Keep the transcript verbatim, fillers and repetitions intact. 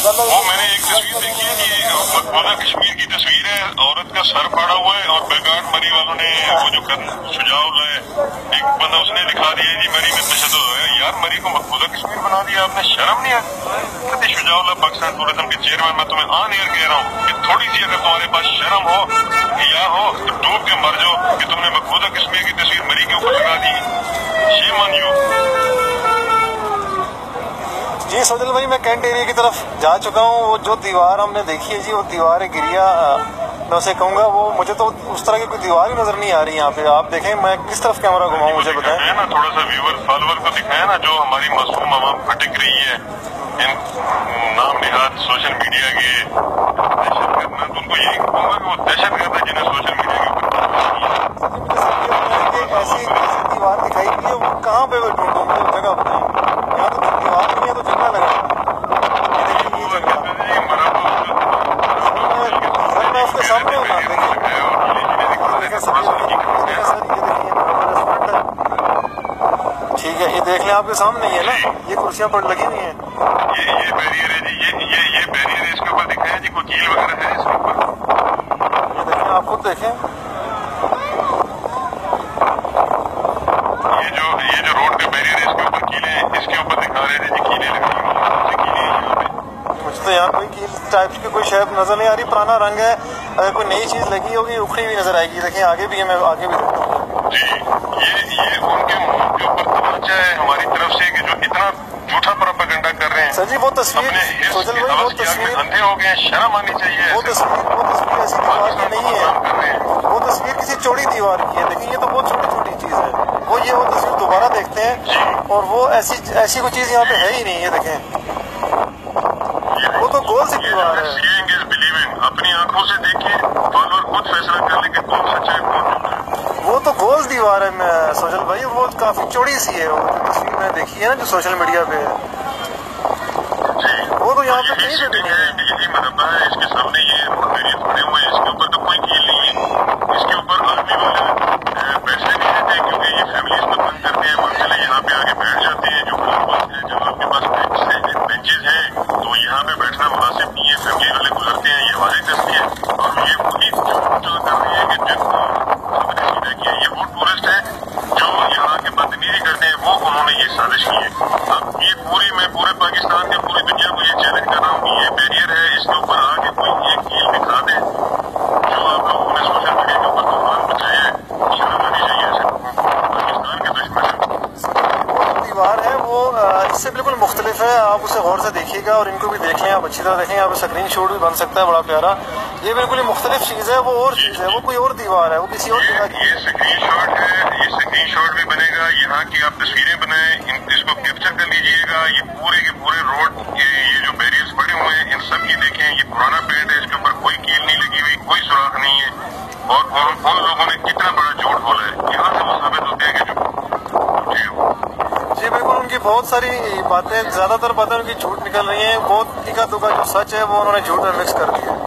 وہ میں نے ایک تصویر دیکھی ہے کہ مقبوضہ کشمیر کی تصویر ہے، عورت کا سر پھاڑا ہوا ہے اور بیگارڈ مری والوں نے وہ جو شجاع اللہ ہے ایک بندہ اس نے دکھا دیا جی مری میں تشدد ہوا ہے. یار مری کو مقبوضہ کشمیر بنا دیا آپ نے، شرم نہیں آتی؟ کہتے شجاع اللہ پاکستان ٹورزم کے چیئرمین، میں تمہیں آن ایئر کہہ رہا ہوں کہ تھوڑی سی اگر تمہارے پاس شرم ہو یا ہو تو ڈوب کے مر جاؤ کہ تم نے مقبوضہ کشمیر کی تصویر مری کے اوپر لگا دی. شیم آن یو. جی سوجل بھائی میں کینٹ ایریا کی طرف جا چکا ہوں. وہ جو دیوار ہم نے دیکھی ہے جی وہ دیوار گریا میں اسے کہوں گا، وہ مجھے تو اس طرح کی کوئی دیوار ہی نظر نہیں آ رہی یہاں پہ. آپ دیکھیں میں کس طرف کیمرہ گھماؤں مجھے بتائیں نا، تھوڑا سا ویور فالوور کو دکھایا نا جو ہماری معصوم عوام بھٹک رہی ہے ان نام نہاد سوشل میڈیا کے دہشت گرد. میں تو ان کو یہی کہوں گا کہ وہ دہشت گرد ہے جنہیں سوشل میڈیا کے اوپر ایسی دیوار دکھائی گئی ہے، وہ کہاں پہ ڈھونڈوں مجھے جگہ بتائیں. یہاں تو دیوار نہیں ہے تو جنگلہ لگا ہے. میں اس کے سامنے ہوں نا، ٹھیک ہے یہ دیکھ لیں آپ کے سامنے ہی ہے نا، یہ کرسیاں پر لگی ہوئی ہیں. یہ یہ بیریئر ہے جی، یہ یہ یہ بیریئر ہے. اس کے اوپر دکھایا جی کوئی کیل وغیرہ ہے اس کے اوپر؟ یہ دیکھیں آپ خود دیکھیں، یہ جو یہ جو روڈ کا بیریئر ہے اس کے اوپر کیلیں، اس کے اوپر دکھا رہے تھے جی کیلیں لگی ہوئی. کیلیں یہاں پہ مجھے تو یہاں کوئی کیل ٹائپ کی کوئی شاید نظر نہیں آ رہی. پرانا رنگ ہے، اگر کوئی نئی چیز لگی ہوگی اکھڑی ہوئی نظر آئے گی. دیکھیں آگے بھی ہے، میں آگے بھی دیکھتا ہوں جی. یہ یہ ان کے منہ کے اوپر توجہ ہے ہماری طرف سے کہ جو اتنا جھوٹا پروپیگنڈا کر رہے ہیں. سر جی وہ تصویر سوجل بھائی وہ تصویر اندھے ہو گئے ہیں، شرم آنی چاہیے. وہ تصویر وہ تصویر ایسی دیوار کی نہیں ہے، وہ تصویر کسی چوڑی دیوار کی ہے. دیکھیں یہ تو بہت چھوٹی چھوٹی چیز ہے. وہ یہ وہ تصویر دوبارہ دیکھتے ہیں اور وہ ایسی ایسی کوئی چیز یہاں پہ ہے ہی نہیں. یہ دیکھیں وہ تو گول سی دیوار ہے. اپنی آنکھوں سے دیکھیے، فالوور خود فیصلہ کر لیں کہ کون سچا ہے کون جھوٹا ہے. وہ تو گول دیوار ہے میں سوجل بھائی، وہ کافی چوڑی سی ہے. وہ تصویر میں دیکھی ہے نا جو سوشل میڈیا پہ ہے، وہ تو یہاں پہ کہیں پہ بھی نہیں ہے. بجلی مربع ہے، اس کے سامنے یہ بیریئر پڑے ہوئے ہیں، اس کے اوپر تو کوئی کیل نہیں ہے. اس کے اوپر آدمی والے پیسے نہیں دیتے کیونکہ یہ فیملیز کو تنگ کرتے ہیں. منزلیں یہاں پہ آگے بیٹھ جاتے ہیں. جو کلبس ہیں، جب آپ کے پاس بینچز ہیں تو یہاں پہ بیٹھنا مناسب نہیں ہے. فیملی والے گزرتے ہیں، یہ واضح دستی ہے. اور یہ وہی جو کر رہی ہے کہ جن کو سب نے سیدھا کیا، یہ وہ ٹورسٹ ہیں جو یہاں کے بدتمیزی کرتے ہیں، وہ انہوں نے یہ سازش کی ہے. اب یہ پوری میں پورے پاکستان کے پوری دنیا کو یہ چیلنج کر رہا ہوں کہ یہ بیریئر ہے، اس کے اوپر آ کے کوئی ایک کیل دکھا دے. جو آپ لوگوں نے سوشل میڈیا کے اوپر طوفان مچایا ہے، شرم آنی چاہیے ایسے پاکستان کے دشمن. وہ دیوار ہے وہ اس سے بالکل مختلف ہے. آپ اسے غور سے دیکھیے گا اور ان کو بھی دیکھ لیں آپ اچھی طرح دیکھیں. آپ اسکرین شاٹ بھی بن سکتا ہے بڑا پیارا. یہ بالکل ہی مختلف چیز ہے، وہ اور چیز ہے، وہ کوئی اور دیوار ہے، وہ کسی اور جگہ کی. یہ اسکرین شاٹ ہے، یہ اسکرین شاٹ بھی بنے گا. یہاں کی آپ تصویریں بنائیں، اس کو کیپچر کر لیجیے گا. یہ پورے کے پورے روڈ کے یہ جو بیریئرز پڑے ہوئے ہیں ان سب کی دیکھیں. یہ پرانا پینٹ ہے، اس کے اوپر کوئی کیل نہیں لگی ہوئی، کوئی سوراخ نہیں ہے. اور ان لوگوں نے کتنا بڑا جھوٹ بولا ہے، یہاں سے وہ ثابت ہوتے ہیں کہ جی بالکل ان کی بہت ساری باتیں، زیادہ تر باتیں ان کی جھوٹ نکل رہی ہیں. بہت ٹکا دکا جو سچ ہے وہ انہوں نے جھوٹ میں مکس کر دیا.